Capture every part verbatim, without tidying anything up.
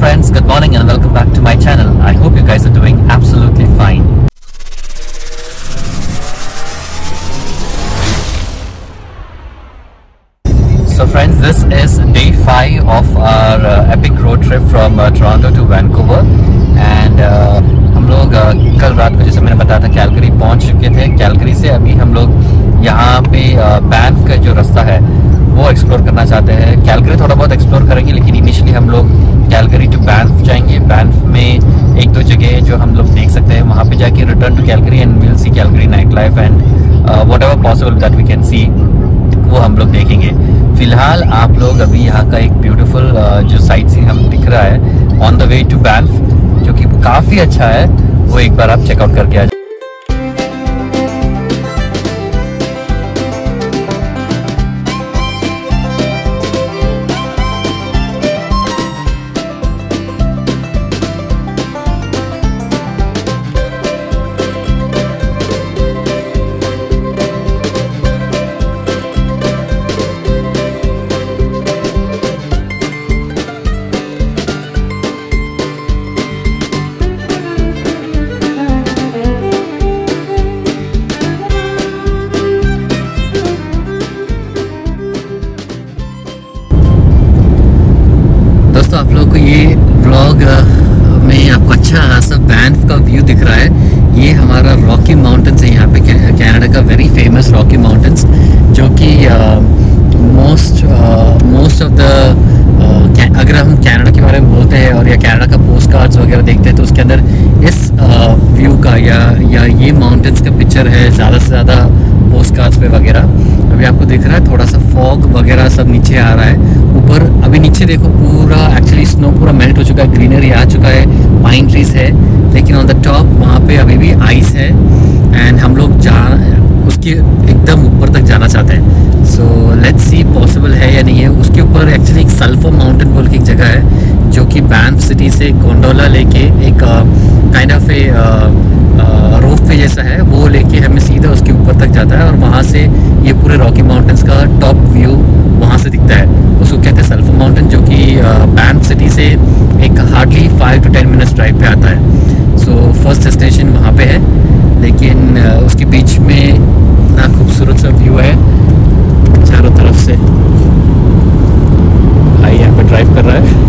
friends, good morning and welcome back to my channel. I hope you guys are doing absolutely fine. So friends, this is day five of our uh, epic road trip from uh, Toronto to Vancouver and uh, हम लोग uh, कल रात को जैसे मैंने बताया था Calgary पहुंच चुके थे। कैलगरी से अभी हम लोग यहाँ पे बैंफ का जो रास्ता है वो एक्सप्लोर करना चाहते हैं। कैलगरी थोड़ा बहुत एक्सप्लोर करेंगे, लेकिन इनिशियली हम लोग कैलगरी टू बैंफ जाएंगे। बैंफ में एक दो जगह जो हम लोग देख सकते हैं, वहाँ पे जाके return to Calgary and will see Calgary night life and whatever possible that we can see, वो हम लोग देखेंगे। फिलहाल आप लोग अभी यहाँ का एक ब्यूटीफुल uh, जो साइट सीन हम दिख रहा है on the way to Banff, जो कि काफ़ी अच्छा है, वो एक बार आप चेकआउट करके आ जाए। आप लोगों को ये व्लॉग में आपको अच्छा खासा बैंफ का व्यू दिख रहा है। ये हमारा रॉकी माउंटेन्स है, यहाँ पे कनाडा का वेरी फेमस रॉकी माउंटेन्स, जो कि मोस्ट मोस्ट ऑफ द अगर हम कनाडा के बारे में बोलते हैं और या कनाडा का पोस्ट कार्ड्स वगैरह देखते हैं तो उसके अंदर इस व्यू uh, का या या ये माउंटेन्स का पिक्चर है ज़्यादा से ज़्यादा पोस्ट कार्ड्स पे वगैरह। अभी आपको दिख रहा है थोड़ा सा फॉग वगैरह सब नीचे आ रहा है। ऊपर अभी नीचे देखो पूरा एक्चुअली स्नो पूरा मेल्ट हो चुका है, ग्रीनरी आ चुका है, पाइन ट्रीज है, लेकिन ऑन द टॉप वहाँ पे अभी भी आइस है एंड हम लोग जा उसके एकदम ऊपर तक जाना चाहते हैं। सो लेट्स सी पॉसिबल है या नहीं है। उसके ऊपर एक्चुअली एक सल्फर माउंटेन बोल के एक जगह है जो कि बैंफ सिटी से गोंडोला लेके एक काइंड ऑफ ए रोप वे जैसा है, वो लेके हमें सीधा उसके ऊपर तक जाता है और वहाँ से ये पूरे रॉकी माउंटेन्स का टॉप व्यू वहाँ से दिखता है। उसको कहते हैं सल्फर माउंटेन, जो कि बैंफ सिटी से एक hardly five to ten minutes drive पे आता है। सो फर्स्ट डेस्टिनेशन वहाँ पे है, लेकिन उसके बीच में इतना खूबसूरत सा व्यू है चारों तरफ से। भाई यहाँ पे ड्राइव कर रहा है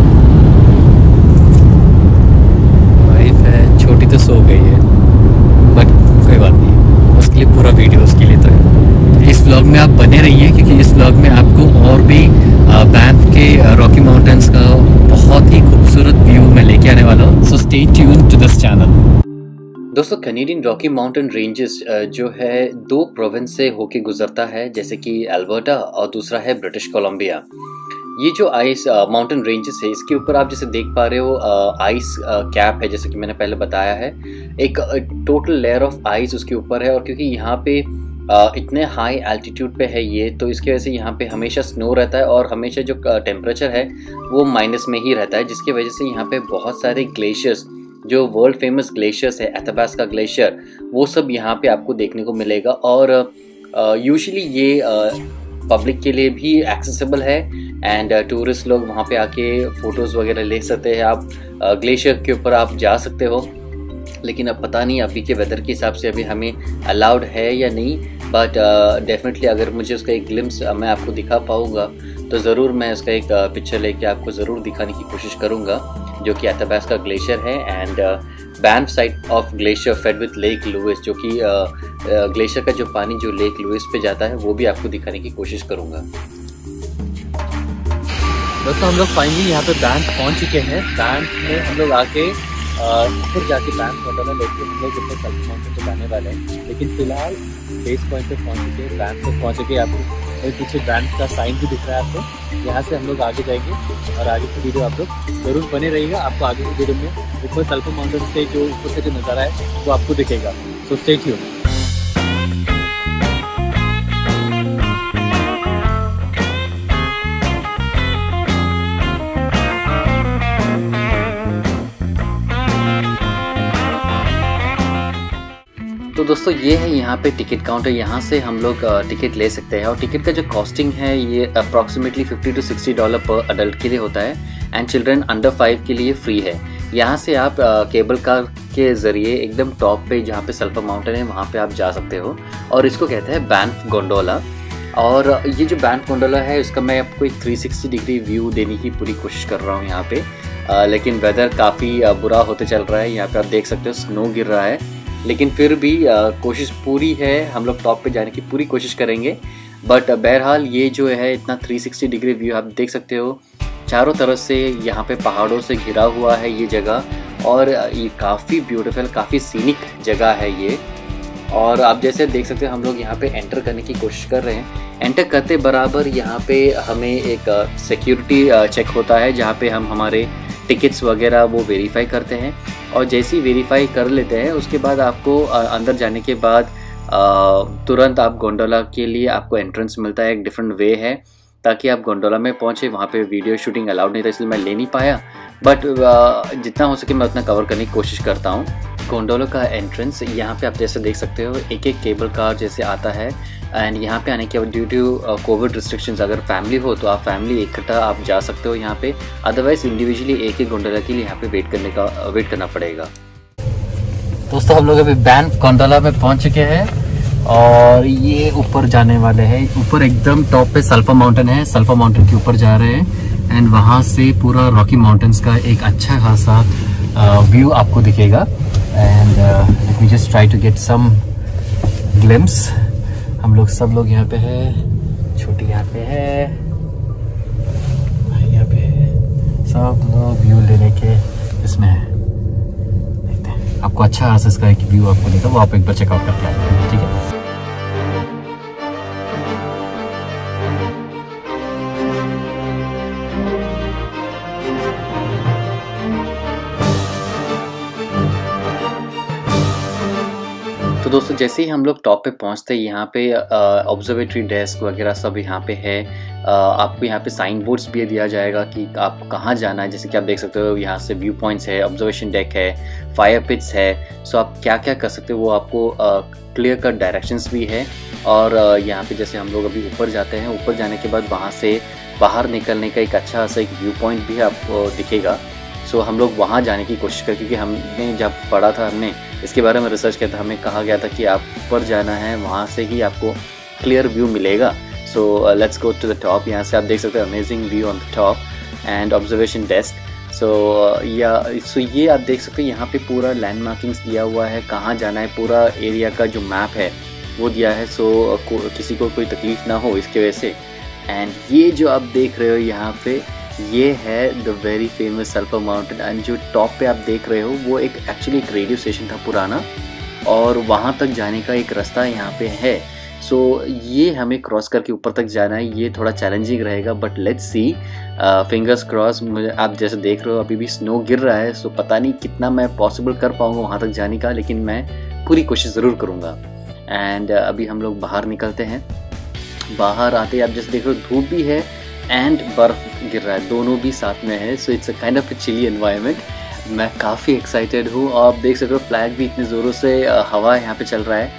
वाइफ है, छोटी तो सो गई है बट कोई बात नहीं, उसके लिए पूरा वीडियो उसके लिए तो है। इस व्लॉग में आप बने रहिए क्योंकि इस व्लॉग में आपको और भी बैंफ के रॉकी माउंटेन्स का बहुत ही खूबसूरत व्यू मैं लेके आने वाला हूँ। So stay tuned to this channel. दोस्तों, कैनेडियन रॉकी माउंटेन रेंजेस जो है दो प्रोविंस से होके गुजरता है, जैसे कि अल्बर्टा और दूसरा है ब्रिटिश कोलंबिया। ये जो आइस माउंटेन रेंजेस है, इसके ऊपर आप जैसे देख पा रहे हो आइस कैप है, जैसे कि मैंने पहले बताया है, एक टोटल लेयर ऑफ आइस उसके ऊपर है। और क्योंकि यहाँ पे Uh, इतने हाई एल्टीट्यूड पे है ये, तो इसकी वजह से यहाँ पे हमेशा स्नो रहता है और हमेशा जो टेम्परेचर है वो माइनस में ही रहता है, जिसकी वजह से यहाँ पे बहुत सारे ग्लेशियर्स, जो वर्ल्ड फेमस ग्लेशियर्स है, एथापास्का ग्लेशियर, वो सब यहाँ पे आपको देखने को मिलेगा। और यूजुअली uh, ये पब्लिक uh, के लिए भी एक्सेसिबल है एंड टूरिस्ट लोग वहाँ पे आके फ़ोटोज़ वगैरह ले सकते हैं। आप ग्लेशियर uh, के ऊपर आप जा सकते हो, लेकिन अब पता नहीं अभी के वेदर के हिसाब से अभी हमें अलाउड है या नहीं, बट डेफिनेटली uh, अगर मुझे उसका एक ग्लिम्स uh, मैं आपको दिखा पाऊँगा तो ज़रूर मैं उसका एक पिक्चर uh, लेके आपको ज़रूर दिखाने की कोशिश करूँगा, जो कि एथापास्का ग्लेशियर है and Banff side of glacier fed with Lake Louise, जो कि ग्लेशियर uh, uh, का जो पानी जो लेक लुइस पे जाता है वो भी आपको दिखाने की कोशिश करूँगा। दोस्तों, हम लोग फाइनली यहाँ पे बैंफ पहुँच चुके हैं। बैंफ में हम लोग आके ऊपर जाके बैंफ होटल है, लेकिन हम लोग ऊपर सल्फर माउंटेन पे जाने वाले हैं। लेकिन फिलहाल बेस पॉइंट पे पहुंच चुके हैं, बैंफ तक पहुंच चुके हैं। आपको एक पीछे बैंफ का साइन भी दिख रहा है आपको। यहाँ से हम लोग आगे जाएंगे और आगे की वीडियो आप लोग जरूर बने रहिएगा। आपको आगे की वीडियो में ऊपर सल्फर माउंटेन से जो ऊपर से जो नज़ारा है वो आपको दिखेगा। So stay tuned. तो दोस्तों ये है यहाँ पे टिकट काउंटर, यहाँ से हम लोग टिकट ले सकते हैं और टिकट का जो कॉस्टिंग है ये approximately fifty to sixty dollar per adult के लिए होता है एंड चिल्ड्रन अंडर फाइव के लिए फ्री है। यहाँ से आप केबल कार के ज़रिए एकदम टॉप पे जहाँ पे सल्फर माउंटेन है वहाँ पे आप जा सकते हो, और इसको कहते हैं बैंफ गोंडोला। और ये जो बैंफ गोंडोला है इसका मैं आपको एक थ्री सिक्सटी डिग्री व्यू देने की पूरी कोशिश कर रहा हूँ यहाँ पे, आ, लेकिन वेदर काफ़ी बुरा होते चल रहा है। यहाँ पे आप देख सकते हो स्नो गिर रहा है, लेकिन फिर भी आ, कोशिश पूरी है, हम लोग टॉप पे जाने की पूरी कोशिश करेंगे। बट बहरहाल ये जो है इतना थ्री सिक्सटी डिग्री व्यू आप देख सकते हो, चारों तरफ से यहाँ पे पहाड़ों से घिरा हुआ है ये जगह, और ये काफ़ी ब्यूटीफुल, काफ़ी सीनिक जगह है ये। और आप जैसे देख सकते हो हम लोग यहाँ पे एंटर करने की कोशिश कर रहे हैं। एंटर करते बराबर यहाँ पे हमें एक सिक्योरिटी चेक होता है जहाँ पे हम हमारे टिकट्स वगैरह वो वेरीफाई करते हैं, और जैसे ही वेरीफाई कर लेते हैं उसके बाद आपको अंदर जाने के बाद तुरंत आप गोंडोला के लिए आपको एंट्रेंस मिलता है। एक डिफरेंट वे है ताकि आप गोंडोला में पहुँचे। वहाँ पे वीडियो शूटिंग अलाउड नहीं था इसलिए मैं ले नहीं पाया, बट जितना हो सके मैं उतना कवर करने की कोशिश करता हूँ। गोंडोला का एंट्रेंस यहाँ पे आप जैसे देख सकते हो एक एक केबल कार जैसे आता है, एंड यहाँ पे आने के बाद ड्यू टू कोविड रिस्ट्रिक्शंस अगर फैमिली हो तो आप फैमिली इकट्ठा आप जा सकते हो यहाँ पे, अदरवाइज इंडिविजुअली एक एक गोंडोला के लिए यहाँ पे वेट करने का वेट करना पड़ेगा। दोस्तों हम लोग अभी बैंफ गोंडोला में पहुँच चुके हैं और ये ऊपर जाने वाले हैं। ऊपर एकदम टॉप पे सल्फर माउंटेन है, सल्फर माउंटेन के ऊपर जा रहे हैं, एंड वहाँ से पूरा रॉकी माउंटेन्स का एक अच्छा खासा व्यू uh, आपको दिखेगा। And let me just try to get some glimpse. हम लोग सब लोग यहाँ पे है, छोटी यहाँ पे है, यहाँ पे है, सब लोग व्यू लेने के इसमें है। देखते हैं आपको अच्छा खासा इसका एक व्यू आपको देगा, वो आप एक बार चेकआउट करके आ जाएंगे, ठीक है। तो दोस्तों जैसे ही हम लोग टॉप पे पहुंचते हैं यहाँ पे ऑब्जर्वेटरी डेस्क वगैरह सब यहाँ पे है। आ, आपको यहाँ पे साइन बोर्ड्स भी दिया जाएगा कि आपको कहाँ जाना है। जैसे कि आप देख सकते हो यहाँ से व्यू पॉइंट्स है, ऑब्जर्वेशन डेक है, फायर पिट्स है। सो आप क्या क्या कर सकते हो वो आपको क्लियर कट डायरेक्शंस भी है। और आ, यहाँ पे जैसे हम लोग अभी ऊपर जाते हैं, ऊपर जाने के बाद वहाँ से बाहर निकलने का एक अच्छा सा एक व्यू पॉइंट भी आपको दिखेगा। सो so, हम लोग वहाँ जाने की कोशिश करें, क्योंकि हमने जब पढ़ा था, हमने इसके बारे में रिसर्च किया था, हमें कहा गया था कि आप ऊपर जाना है, वहाँ से ही आपको क्लियर व्यू मिलेगा। So let's go to the top. यहाँ से आप देख सकते हो amazing view on the top and observation desk. So या सो ये आप देख सकते हो यहाँ पे पूरा लैंड मार्किंग्स दिया हुआ है, कहाँ जाना है, पूरा एरिया का जो मैप है वो दिया है। सो so, किसी को कोई तकलीफ ना हो इसके वजह से। एंड ये जो आप देख रहे हो यहाँ पे, ये है the very famous Sulphur Mountain. And जो टॉप पे आप देख रहे हो वो एक एक्चुअली एक रेडियो स्टेशन था पुराना, और वहाँ तक जाने का एक रास्ता यहाँ पे है। सो so, ये हमें क्रॉस करके ऊपर तक जाना है। ये थोड़ा चैलेंजिंग रहेगा, but let's see, fingers cross. मुझे आप जैसे देख रहे हो अभी भी स्नो गिर रहा है, सो so, पता नहीं कितना मैं पॉसिबल कर पाऊँगा वहाँ तक जाने का, लेकिन मैं पूरी कोशिश ज़रूर करूँगा। एंड uh, अभी हम लोग बाहर निकलते हैं। बाहर आते आप जैसे देख रहे हो धूप भी है एंड बर्फ़ गिर रहा है, दोनों भी साथ में है। So it's a kind of a chilly environment. मैं काफ़ी एक्साइटेड हूँ। आप देख सकते हो फ्लैग भी इतने ज़ोरों से uh, हवा यहाँ पे चल रहा है,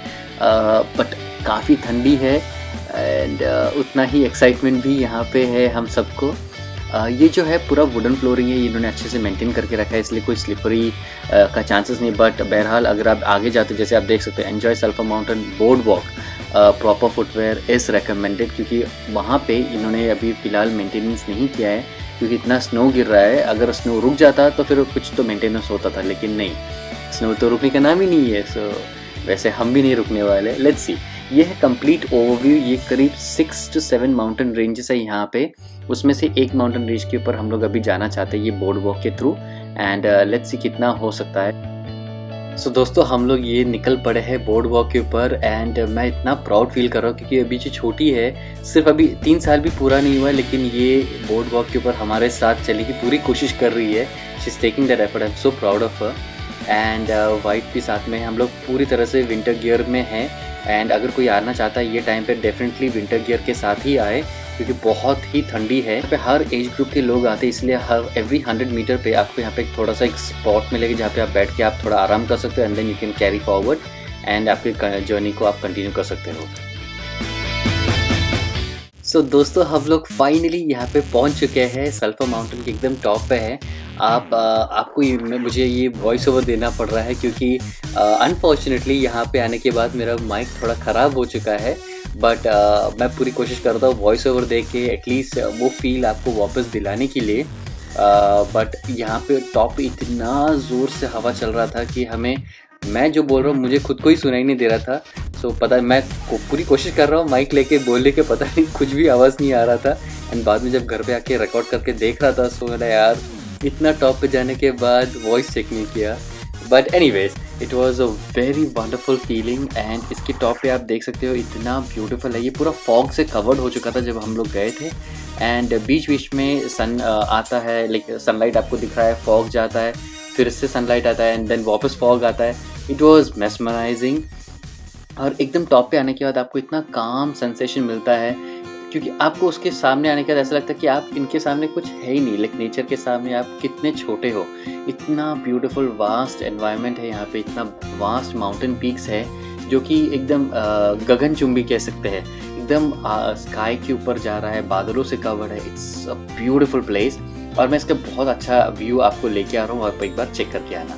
बट uh, काफ़ी ठंडी है, एंड uh, उतना ही एक्साइटमेंट भी यहाँ पे है हम सबको। uh, ये जो है पूरा वुडन फ्लोरिंग है, इन्होंने अच्छे से मेंटेन करके रखा है, इसलिए कोई स्लिपरी uh, का चांसेस नहीं। बट बहरहाल अगर आप आगे जाते, जैसे आप देख सकते हो enjoy sulphur mountain boardwalk, proper footwear is recommended, क्योंकि वहाँ पे इन्होंने अभी फ़िलहाल मेंटेनेंस नहीं किया है, क्योंकि इतना स्नो गिर रहा है। अगर स्नो रुक जाता तो फिर कुछ तो मेंटेनेंस होता था, लेकिन नहीं, स्नो तो रुकने का नाम ही नहीं है। सो वैसे हम भी नहीं रुकने वाले। Let's see. ये है कंप्लीट ओवरव्यू। ये करीब six to seven mountain ranges है यहाँ पे, उसमें से एक माउंटेन रेंज के ऊपर हम लोग अभी जाना चाहते हैं ये बोर्ड वॉक के थ्रू। एंड लेट्स सी कितना हो सकता है। सो so, दोस्तों हम लोग ये निकल पड़े हैं बोर्ड वॉक के ऊपर, एंड मैं इतना प्राउड फील कर रहा हूँ, क्योंकि अभी जो छोटी है, सिर्फ अभी तीन साल भी पूरा नहीं हुआ है, लेकिन ये बोर्ड वॉक के ऊपर हमारे साथ चलने की पूरी कोशिश कर रही है। She is taking that effort. I am so proud of her. And वाइट भी साथ में, हम लोग पूरी तरह से विंटर गियर में हैं। एंड अगर कोई आना चाहता है ये टाइम पे, डेफिनेटली विंटर गियर के साथ ही आए, क्योंकि बहुत ही ठंडी है। यहाँ पे हर एज ग्रुप के लोग आते हैं, इसलिए हर एवरी हंड्रेड मीटर पे आपको यहाँ पे एक थोड़ा सा एक स्पॉट मिलेगा जहाँ पे आप बैठ के आप थोड़ा आराम कर सकते हो, and then you can carry forward and आपके जर्नी को आप कंटिन्यू कर सकते हो। सो so, दोस्तों हम लोग फाइनली यहाँ पे पहुँच चुके हैं। सल्फर माउंटेन के एकदम टॉप पे है। आप आ, आपको ये मुझे ये वॉइस ओवर देना पड़ रहा है क्योंकि अनफॉर्चुनेटली यहाँ पे आने के बाद मेरा माइक थोड़ा ख़राब हो चुका है। बट मैं पूरी कोशिश करता हूँ वॉइस ओवर दे के एटलीस्ट वो फील आपको वापस दिलाने के लिए। बट यहाँ पे टॉप इतना ज़ोर से हवा चल रहा था कि हमें, मैं जो बोल रहा हूँ मुझे खुद को ही सुनाई नहीं दे रहा था। सो so, पता मैं को, पूरी कोशिश कर रहा हूँ माइक लेके बोलने के, पता नहीं कुछ भी आवाज़ नहीं आ रहा था। एंड बाद में जब घर पे आके रिकॉर्ड करके देख रहा था सो मैंने यार इतना टॉप पे जाने के बाद वॉइस चेक नहीं किया। But anyways it was a very wonderful feeling. And इसके टॉप पे आप देख सकते हो इतना ब्यूटीफुल है। ये पूरा फॉग से कवर्ड हो चुका था जब हम लोग गए थे। एंड बीच बीच में सन आता है, लाइक सनलाइट आपको दिख रहा है, फॉग जाता है, फिर इससे सनलाइट आता है एंड देन वापस फॉग आता है। It was mesmerising. और एकदम टॉप पे आने के बाद आपको इतना काम सेंसेशन मिलता है क्योंकि आपको उसके सामने आने के बाद ऐसा लगता है कि आप इनके सामने कुछ है ही नहीं, लाइक नेचर के सामने आप कितने छोटे हो। इतना ब्यूटीफुल वास्ट एनवायरनमेंट है यहाँ पे, इतना वास्ट माउंटेन पीक्स है जो कि एकदम गगनचुंबी कह सकते हैं, एकदम स्काई के ऊपर जा रहा है, बादलों से कवर्ड है। इट्स अ ब्यूटीफुल प्लेस और मैं इसका बहुत अच्छा व्यू आपको लेके आ रहा हूँ, आप एक बार चेक करके आना।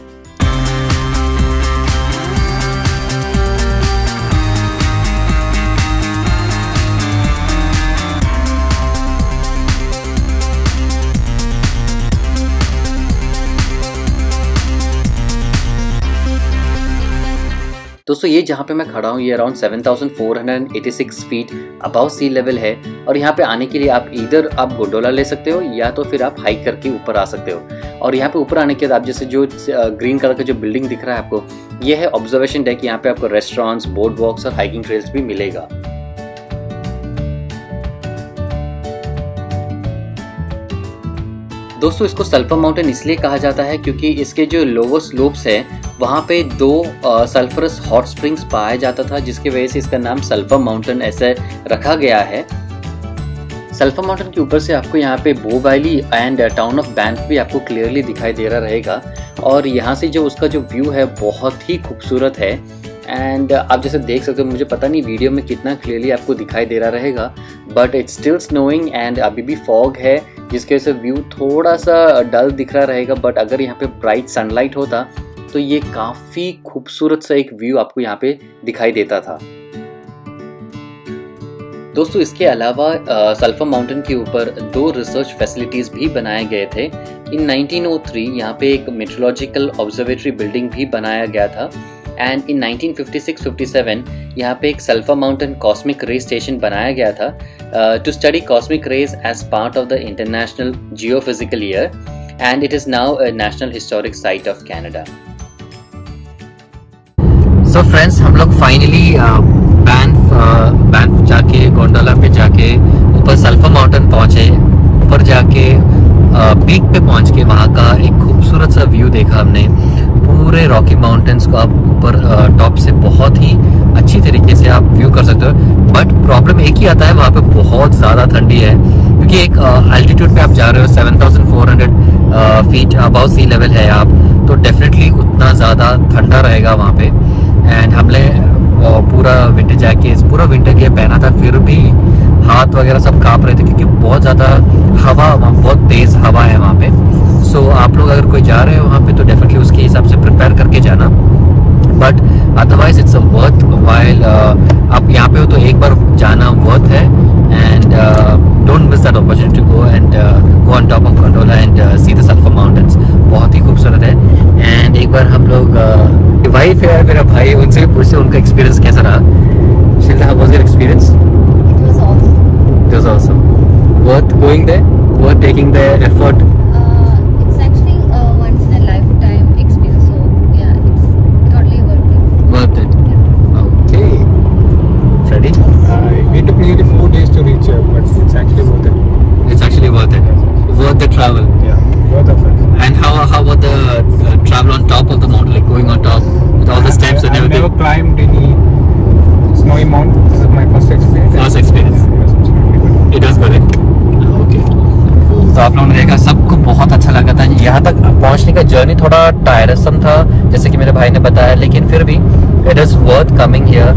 दोस्तों ये जहाँ पे मैं खड़ा हूँ ये around seven thousand four hundred eighty six feet above sea level है। और यहाँ पे आने के लिए आप इधर आप गोंडोला ले सकते हो या तो फिर आप हाइक करके ऊपर आ सकते हो। और यहाँ पे ऊपर आने के बाद आप जैसे जो ग्रीन कलर का जो बिल्डिंग दिख रहा है आपको, ये है ऑब्जर्वेशन डेक। यहाँ पे आपको रेस्टोरेंट्स, बोर्ड वॉक्स और हाइकिंग ट्रेल्स भी मिलेगा। दोस्तों इसको सल्फर माउंटेन इसलिए कहा जाता है क्योंकि इसके जो लोअर स्लोप्स है वहाँ पे दो सल्फरस हॉट स्प्रिंग्स पाया जाता था, जिसकी वजह से इसका नाम सल्फर माउंटेन ऐसे रखा गया है। सल्फर माउंटेन के ऊपर से आपको यहाँ पे bow valley and town of Banff भी आपको क्लियरली दिखाई दे रहा रहेगा। और यहाँ से जो उसका जो व्यू है बहुत ही खूबसूरत है। एंड आप जैसे देख सकते हो, मुझे पता नहीं वीडियो में कितना क्लियरली आपको दिखाई दे रहा रहेगा, but it's still snowing and अभी भी फॉग है जिसकी वजह से व्यू थोड़ा सा डल दिख रहा रहेगा। बट अगर यहाँ पे ब्राइट सनलाइट होता तो ये काफ़ी खूबसूरत सा एक व्यू आपको यहाँ पे दिखाई देता था। दोस्तों इसके अलावा सल्फर माउंटेन के ऊपर दो रिसर्च फैसिलिटीज़ भी बनाए गए थे। इन नाइनटीन ओ थ्री यहाँ पे एक मेट्रोलॉजिकल ऑब्जर्वेटरी बिल्डिंग भी बनाया गया था। And in nineteen fifty six fifty seven यहाँ पे एक sulphur mountain cosmic ray station बनाया गया था to study cosmic rays as part of the international geophysical year. And it is now a national historic site of Canada. So friends हम लोग finally Banff Banff जाके gondola पे जाके ऊपर sulphur mountain पहुँचे। ऊपर जाके पीक पे पहुँच के वहाँ का एक खूबसूरत सा व्यू देखा हमने। पूरे रॉकी माउंटेन्स को आप ऊपर टॉप से बहुत ही अच्छी तरीके से आप व्यू कर सकते हो। बट प्रॉब्लम एक ही आता है, वहाँ पे बहुत ज़्यादा ठंडी है क्योंकि एक एल्टीट्यूड पे आप जा रहे हो, seven thousand four hundred feet above sea level है आप, तो डेफिनेटली उतना ज़्यादा ठंडा रहेगा वहाँ पे। एंड हमने पूरा विंटर जैकेट, पूरा विंटर गियर पहना था, फिर भी हाथ वगैरह सब काँप रहे थे क्योंकि बहुत ज़्यादा हवा, वहाँ बहुत तेज़ हवा है वहाँ पे। सो so, आप लोग अगर कोई जा रहे हो वहाँ पे तो डेफिनेटली उसके हिसाब से प्रिपेयर करके जाना। But otherwise it's a worthwhile. आप यहाँ पे हो तो एक बार जाना वर्थ है। And don't miss that opportunity to go and go on top of gondola and see the sulphur mountains. बहुत ही खूबसूरत है। एंड एक बार हम लोग uh, वाइफ है मेरा भाई, उनसे भी पूछते उनका एक्सपीरियंस कैसा रहा। शिल्दा, how was your experience? It was awesome. It was awesome. Worth going there? Worth taking the effort? Uh, it's actually a once in a lifetime experience. So yeah, it's totally worth it. Worth it. Yeah. Okay. Ready? Uh, we took nearly four days to reach here, but it's actually worth it. It's actually worth it. Worth the travel. Yeah, worth of it. And how how about the uh, travel on top of the mountain, like going on top with all the steps and I've everything? never climbed any snowy mountain. This is my first experience. First experience. It was absolutely good. It was good. Okay. तो आप लोगों ने देखा, सबको बहुत अच्छा लगा था। यहाँ तक पहुँचने का जर्नी थोड़ा टायरसम था जैसे कि मेरे भाई ने बताया, लेकिन फिर भी it is worth coming here.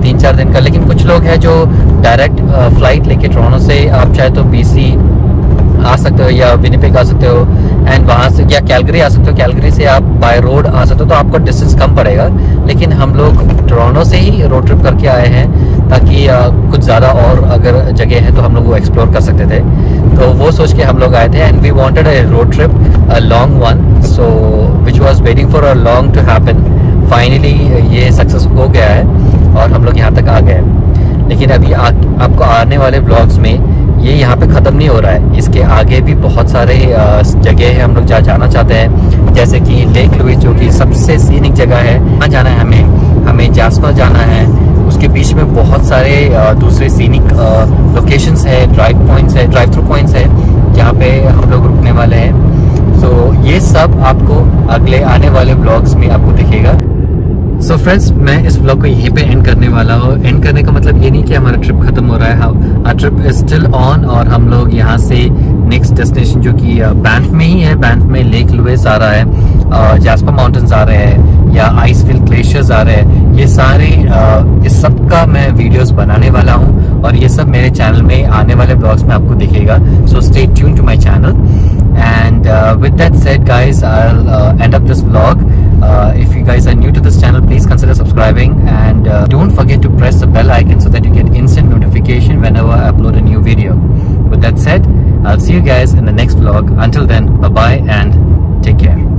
तीन चार दिन का। लेकिन कुछ लोग हैं जो डायरेक्ट फ्लाइट लेके टोरंटो से आप चाहे तो बीसी आ सकते हो या विनिपेग आ सकते हो, एंड वहाँ से या कैलगरी आ सकते हो। कैलगरी से आप बाय रोड आ सकते हो, तो आपको डिस्टेंस कम पड़ेगा। लेकिन हम लोग टोरंटो से ही रोड ट्रिप करके आए हैं, ताकि आ, कुछ ज़्यादा और अगर जगह है तो हम लोग वो एक्सप्लोर कर सकते थे। तो वो सोच के हम लोग आए थे, and we wanted a road trip, a long one, so which was waiting for a long to happen. Finally ये सक्सेस हो गया है और हम लोग यहाँ तक आ गए। लेकिन अभी आ, आपको आने वाले ब्लॉग्स में ये यहाँ पे ख़त्म नहीं हो रहा है, इसके आगे भी बहुत सारे जगह है हम लोग जहाँ जाना चाहते हैं, जैसे कि लेक लुइस जो कि सबसे सीनिक जगह है, वहाँ जाना है हमें। हमें जास्पर जाना है, उसके बीच में बहुत सारे दूसरे सीनिक लोकेशंस है, ड्राइव पॉइंट्स है, ड्राइव थ्रू पॉइंट्स है जहाँ पे हम लोग रुकने वाले हैं। सो so, ये सब आपको अगले आने वाले ब्लॉग्स में आपको दिखेगा। सो so फ्रेंड्स, मैं इस व्लॉग को यहीं पे एंड करने वाला हूँ। एंड करने का मतलब ये नहीं कि हमारा ट्रिप खत्म हो रहा है, our trip is still on, और हम लोग यहाँ से नेक्स्ट डेस्टिनेशन जो कि बैंफ में ही है, बैंफ में लेक लुइस आ रहा है, जास्पर माउंटेन्स आ रहे हैं, या आइसफिल ग्लेशियर्स आ रहे हैं। ये सारे इस सब का मैं वीडियोस बनाने वाला हूँ, और ये सब मेरे चैनल में आने वाले ब्लॉग्स में आपको दिखेगा। So stay tune to my channel, and uh, with that said guys, I'll uh, end up this vlog. Uh, if you guys are new to this channel, please consider subscribing, and uh, don't forget to press the bell icon so that you get instant notification whenever I upload a new video. With that said, I'll see you guys in the next vlog. Until then, bye bye and take care.